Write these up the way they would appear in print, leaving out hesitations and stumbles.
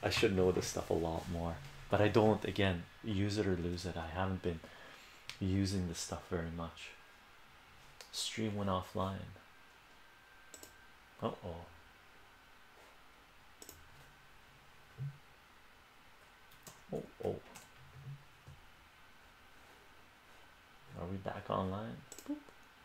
I should know this stuff a lot more, but I don't. Again, use it or lose it. I haven't been using this stuff very much. Stream went offline. Uh-oh. Oh, oh. Are we back online? Boop.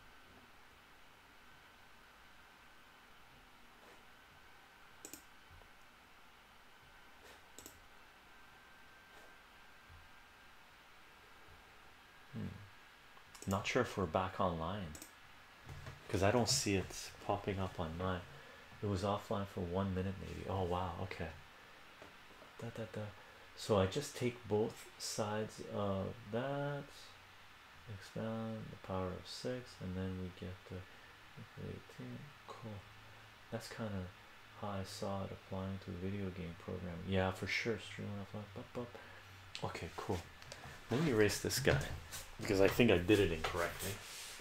Not sure if we're back online because I don't see it popping up on mine. It was offline for 1 minute, maybe. Oh, wow. Okay. Da, da, da. So I just take both sides of that, expand the power of 6, and then we get the 18. Cool. That's kind of how I saw it applying to video game programming. Yeah, for sure. Stream offline. Okay, cool. Let me erase this guy because I think I did it incorrectly.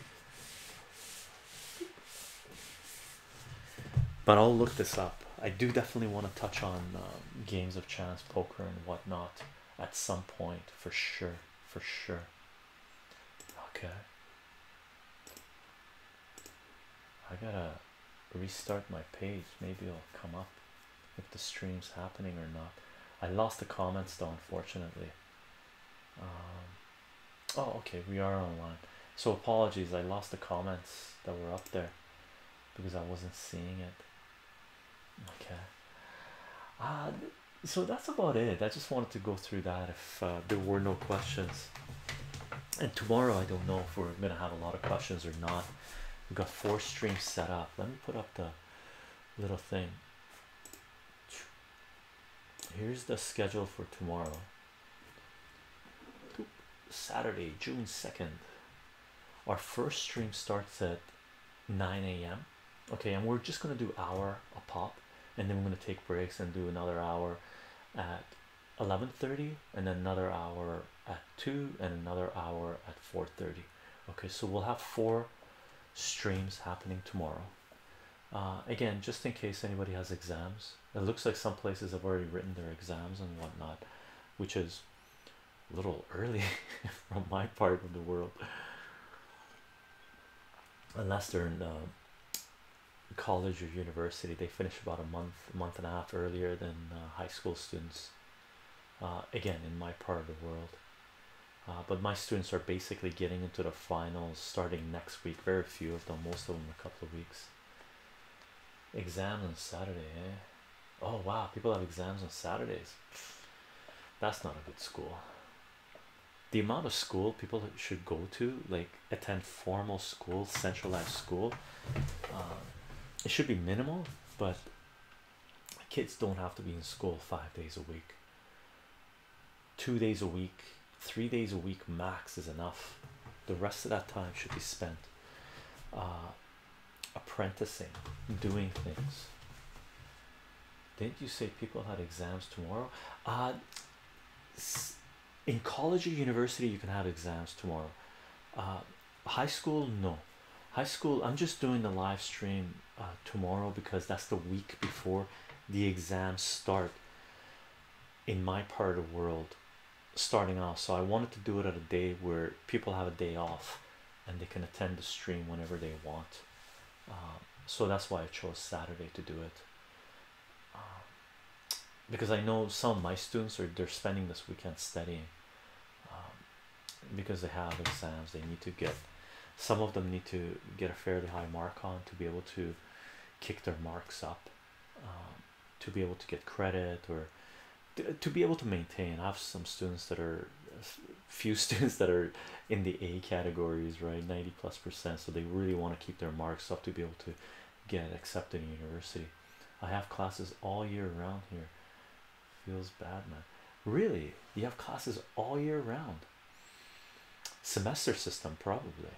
But I'll look this up. I do definitely want to touch on games of chance, poker, and whatnot at some point for sure. For sure. Okay. I gotta restart my page. Maybe it'll come up if the stream's happening or not. I lost the comments though, unfortunately. Oh, okay, we are online. So apologies, I lost the comments that were up there because I wasn't seeing it. Okay. Uh, so that's about it. I just wanted to go through that if there were no questions. And tomorrow, I don't know if we're gonna have a lot of questions or not. We've got 4 streams set up. Let me put up the little thing. Here's the schedule for tomorrow. Saturday, June 2nd. Our first stream starts at 9 a.m. Okay, and we're just gonna do hour a pop, and then we're gonna take breaks and do another hour at 11:30, and then another hour at 2, and another hour at 4:30. Okay, so we'll have 4 streams happening tomorrow. Again, just in case anybody has exams, it looks like some places have already written their exams and whatnot, which is a little early from my part of the world, unless they're in college or university. They finish about a month and a half earlier than high school students. Again, in my part of the world, but my students are basically getting into the finals starting next week. Very few of them, most of them a couple of weeks. Exam on Saturday, eh? Oh wow, people have exams on Saturdays. That's not a good school. The amount of school people should go to, like attend formal school, centralized school, uh, it should be minimal, but kids don't have to be in school 5 days a week. 2 days a week, 3 days a week max is enough. The rest of that time should be spent uh, apprenticing, doing things. Didn't you say people had exams tomorrow? Uh, in college or university, you can have exams tomorrow. Uh, High school, no. High school, I'm just doing the live stream tomorrow because that's the week before the exams start in my part of the world starting off. So I wanted to do it at a day where people have a day off and they can attend the stream whenever they want. So that's why I chose Saturday to do it. Because I know some of my students are they're spending this weekend studying because they have exams they need to get. Some of them need to get a fairly high mark on to be able to kick their marks up, to be able to get credit or to be able to maintain. I have some students that are few students that are in the A categories, right? 90+%. So they really want to keep their marks up to be able to get accepted in university. I have classes all year round here. Feels bad, man. Really? You have classes all year round? Semester system, probably.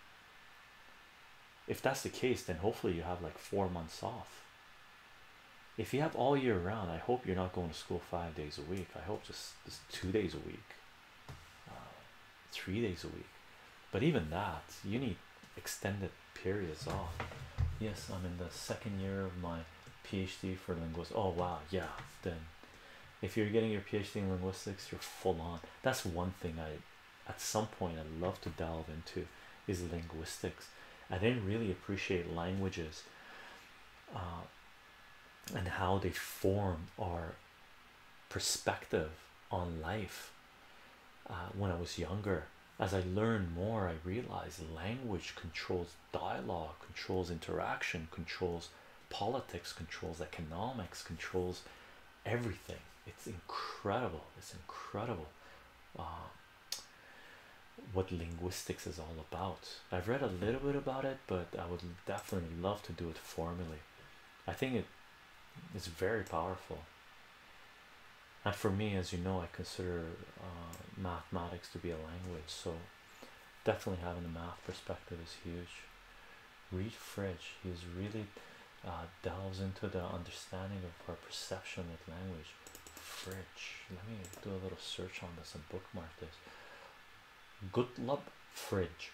If that's the case, then hopefully you have like 4 months off. If you have all year round, I hope you're not going to school 5 days a week. I hope just 2 days a week, 3 days a week. But even that, you need extended periods off. Yes, I'm in the second year of my PhD for linguistics. Oh wow, yeah. Then If you're getting your PhD in linguistics, you're full on. That's one thing I, at some point, I'd love to delve into is linguistics. I didn't really appreciate languages uh, and how they form our perspective on life when I was younger. As I learned more, I realized language controls dialogue, controls interaction, controls politics, controls economics, controls everything. It's incredible. It's incredible uh, what linguistics is all about. I've read a little bit about it, but I would definitely love to do it formally. I think it is very powerful. And for me, as you know, I consider mathematics to be a language, so definitely having a math perspective is huge. Read Fridge, he's really delves into the understanding of our perception with language. Fridge, let me do a little search on this and bookmark this. Gottlob Frege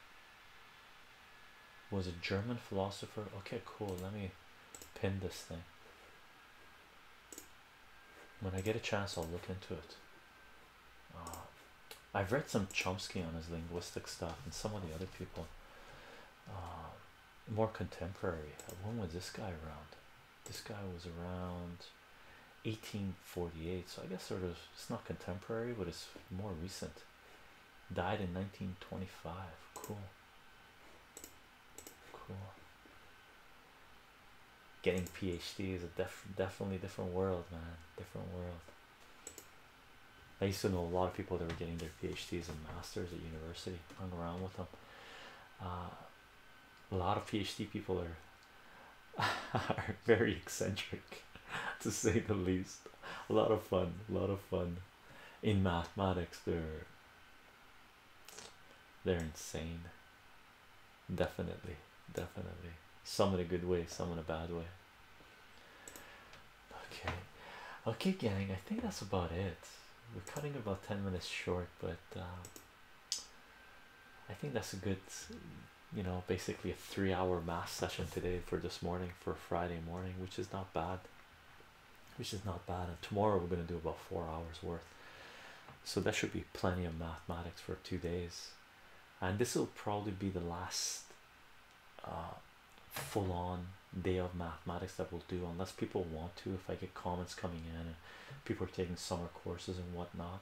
was a German philosopher. Okay, cool. Let me pin this thing. When I get a chance, I'll look into it. Uh, I've read some Chomsky on his linguistic stuff and some of the other people. More contemporary. When was this guy around? This guy was around 1848, so I guess sort of it's not contemporary, but it's more recent. Died in 1925. Cool, cool. Getting PhD is a definitely different world, man. Different world. I used to know a lot of people that were getting their PhDs and masters at university. Hung around with them. Uh, a lot of PhD people are are very eccentric, to say the least. A lot of fun. A lot of fun. In mathematics, they're insane. Definitely, definitely. Some in a good way, some in a bad way. Okay, okay, gang. I think that's about it. We're cutting about 10 minutes short, but I think that's a good, basically a 3 hour math session today for this morning for Friday morning, which is not bad. Which is not bad. And tomorrow we're going to do about 4 hours worth. So that should be plenty of mathematics for 2 days. And this will probably be the last uh, full-on day of mathematics that we'll do, unless people want to. If I get comments coming in and people are taking summer courses and whatnot,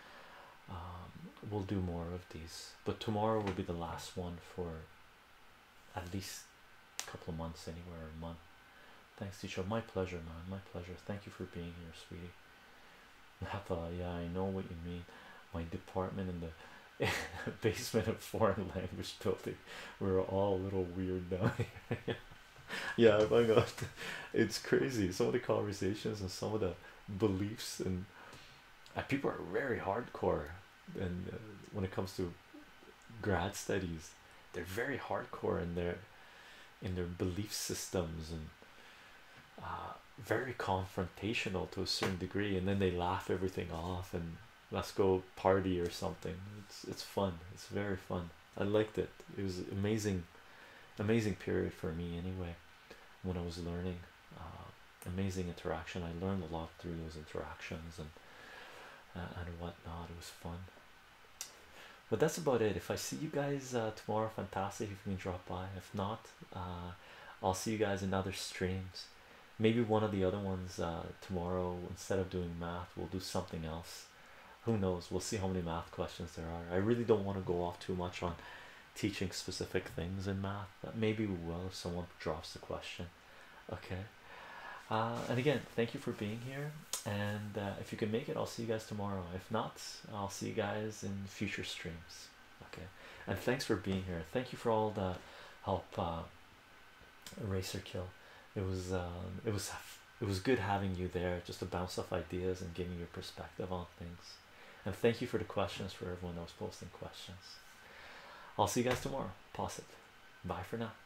we'll do more of these. But tomorrow will be the last one for at least a couple of months, anywhere, a month. Thanks, teacher. My pleasure, man. My pleasure. Thank you for being here, sweetie. Napa, yeah, I know what you mean. My department in the basement of foreign language building. We're all a little weird down here. Yeah, my God, it's crazy. Some of the conversations and some of the beliefs and people are very hardcore. And when it comes to grad studies, they're very hardcore in their belief systems and very confrontational to a certain degree, and then they laugh everything off and let's go party or something. It's fun. It's very fun. I liked it. It was amazing, amazing period for me anyway. When I was learning, amazing interaction. I learned a lot through those interactions and whatnot. It was fun. But that's about it. If I see you guys tomorrow, fantastic. If you can drop by. If not, I'll see you guys in other streams. Maybe one of the other ones tomorrow. Instead of doing math, we'll do something else. Who knows? We'll see how many math questions there are. I really don't want to go off too much on teaching specific things in math. Maybe we will if someone drops the question. Okay. And again, thank you for being here. And if you can make it, I'll see you guys tomorrow. If not, I'll see you guys in future streams. Okay. And thanks for being here. Thank you for all the help, Eraser Kill. It was good having you there, just to bounce off ideas and giving your perspective on things. And thank you for the questions, for everyone that was posting questions. I'll see you guys tomorrow. Pause it. Bye for now.